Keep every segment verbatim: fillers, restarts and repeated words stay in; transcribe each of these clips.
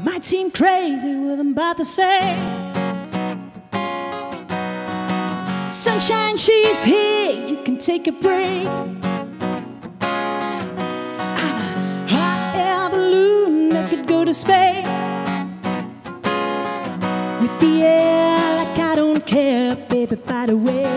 Might seem crazy what I'm about to say. Sunshine, she's here, you can take a break. I'm a hot air balloon that could go to space. With the air like I don't care, baby, by the way.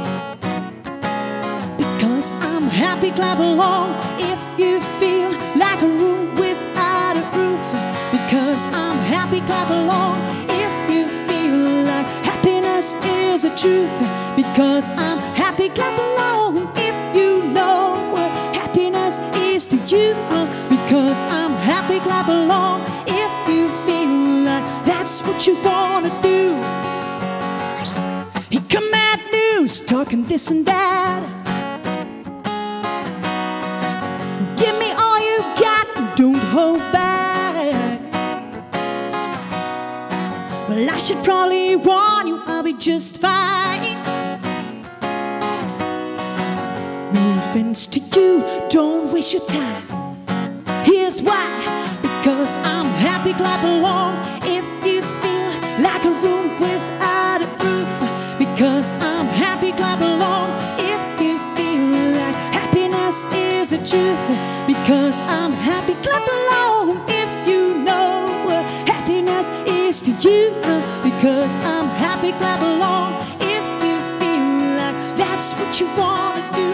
Because I'm happy, clap along if you feel like a room without a roof. Because I'm happy, clap along if you feel like happiness is the truth. Because I'm happy, clap along if you know what happiness is to you. Because I'm happy, clap along if you feel like that's what you wanna do. He come at news, talking this and that. Give me all you got and don't hold back. Well, I should probably warn you, I'll be just fine. No offense to you, don't waste your time. Here's why. Because I'm happy, clap along if you feel like a room without a roof. Because I'm happy, clap along if you feel like happiness is the truth. Because I'm happy, clap along if you know what happiness is to you. Because I'm happy, clap along if you feel like that's what you wanna do.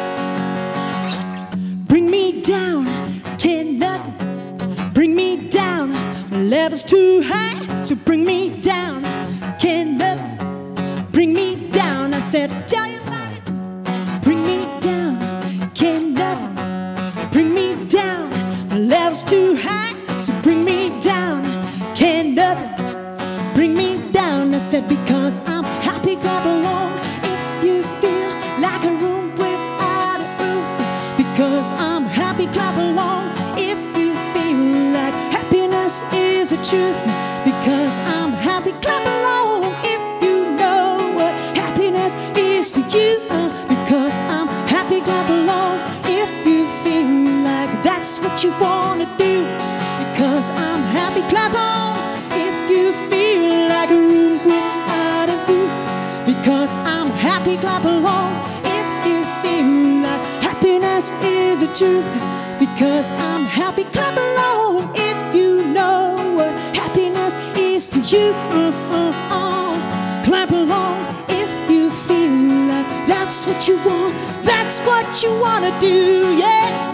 Bring me down, can't nothing bring me down. My level's too high, so bring me down, can't nothing bring me down. I said, tell you about it. Bring me down, can't nothing bring me down. My level's too high, so bring me down, can't nothing bring me down. I said, because I'm happy, clap along if you feel like a room without a roof. Because I'm happy, clap along if you feel like happiness is the truth. Because I'm happy, clap along if you know what happiness is to you. Because I'm happy, clap along if you feel like that's what you wanna do. Because I'm happy, clap on if you feel like a room without a roof. Because I'm happy, clap along if you feel like happiness is the truth. Because I'm happy, clap along if you know what happiness is to you. Uh, uh, uh. Clap along if you feel like that's what you want, that's what you wanna do, yeah.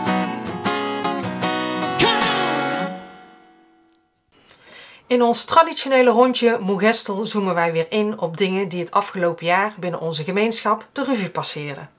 In ons traditionele rondje Moegestel zoomen wij weer in op dingen die het afgelopen jaar binnen onze gemeenschap de revue passeren.